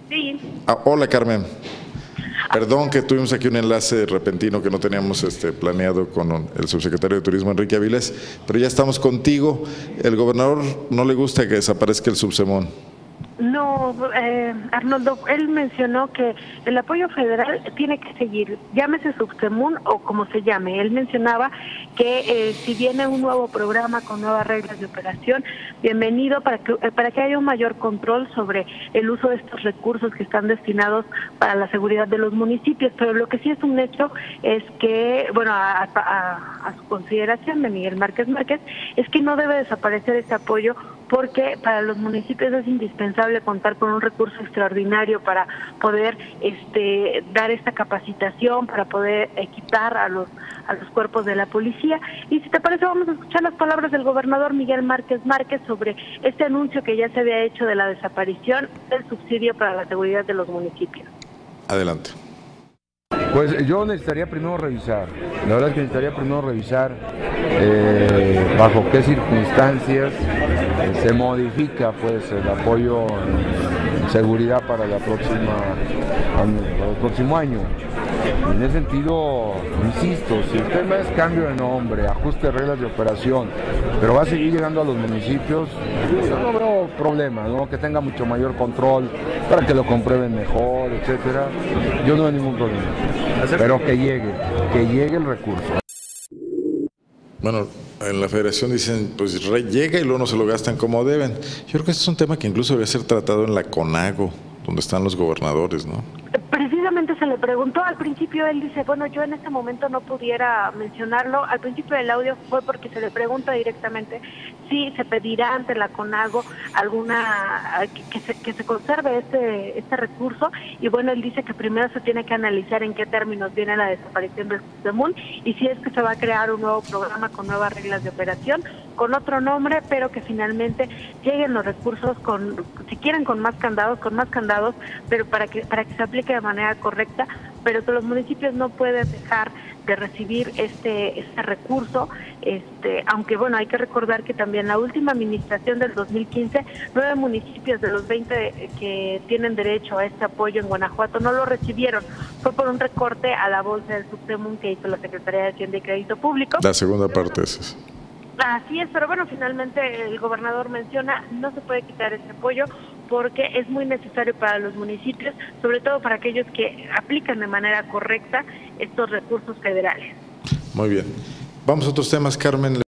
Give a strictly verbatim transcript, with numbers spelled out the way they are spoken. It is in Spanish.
Sí. Ah, hola, Carmen. Perdón que tuvimos aquí un enlace repentino que no teníamos este, planeado con el subsecretario de Turismo, Enrique Avilés, pero ya estamos contigo. El gobernador no le gusta que desaparezca el Subsemón. No, eh, Arnoldo, él mencionó que el apoyo federal tiene que seguir, llámese Subsemún o como se llame. Él mencionaba que eh, si viene un nuevo programa con nuevas reglas de operación, bienvenido para que, eh, para que haya un mayor control sobre el uso de estos recursos que están destinados para la seguridad de los municipios. Pero lo que sí es un hecho es que, bueno, a, a, a su consideración de Miguel Márquez Márquez, es que no debe desaparecer este apoyo porque para los municipios es indispensable contar con un recurso extraordinario para poder este dar esta capacitación, para poder equipar a los a los cuerpos de la policía. Y si te parece, vamos a escuchar las palabras del gobernador Miguel Márquez Márquez sobre este anuncio que ya se había hecho de la desaparición del subsidio para la seguridad de los municipios. Adelante. Pues yo necesitaría primero revisar, la verdad es que necesitaría primero revisar eh, bajo qué circunstancias eh, se modifica pues el apoyo en seguridad para la próxima para el próximo año. En ese sentido, insisto, si usted me hace cambio de nombre, ajuste de reglas de operación, pero va a seguir llegando a los municipios, yo no veo problema, ¿no? Que tenga mucho mayor control, para que lo comprueben mejor, etcétera. Yo no veo ningún problema, pero que llegue, que llegue el recurso. Bueno, en la federación dicen, pues llega y luego no se lo gastan como deben. Yo creo que este es un tema que incluso debe ser tratado en la CONAGO, donde están los gobernadores, ¿no? Precisamente se le preguntó, al principio él dice, bueno, yo en este momento no pudiera mencionarlo, al principio del audio fue porque se le pregunta directamente si se pedirá ante la CONAGO alguna, que, que, se, que se conserve este, este recurso, y bueno, él dice que primero se tiene que analizar en qué términos viene la desaparición del Subsemún y si es que se va a crear un nuevo programa con nuevas reglas de operación, con otro nombre, pero que finalmente lleguen los recursos con, si quieren con más candados, con más candados, pero para que, para que se aplique de manera correcta, pero que los municipios no pueden dejar de recibir este este recurso, este aunque bueno, hay que recordar que también la última administración del dos mil quince, nueve municipios de los veinte que tienen derecho a este apoyo en Guanajuato no lo recibieron, fue por un recorte a la bolsa del Subsemún que hizo la Secretaría de Hacienda y Crédito Público. La segunda parte es esa. Así es, pero bueno, finalmente el gobernador menciona, no se puede quitar este apoyo porque es muy necesario para los municipios, sobre todo para aquellos que aplican de manera correcta estos recursos federales. Muy bien. Vamos a otros temas, Carmen.